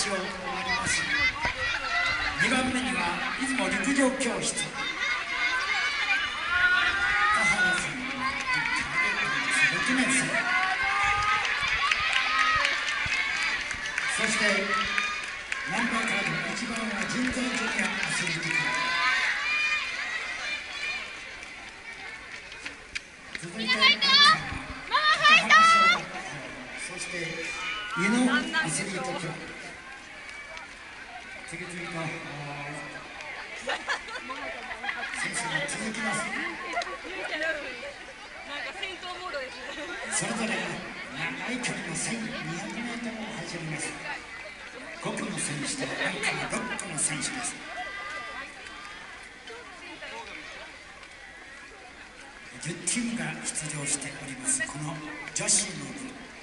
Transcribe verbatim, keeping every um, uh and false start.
を終わります。にばんめには出雲陸上教室、田原さんのろくねんせい、そしてナンバーカードいちばんは人材ジュニアアスリートクラブ、続いてそして湯野アスリートクラブ、次々と選手が続きます。それぞれが長い距離のせんにひゃくメートルを走ります。ごくの選手とアンカーろっこの選手です。じゅうチームが出場しておりますこの女子の部。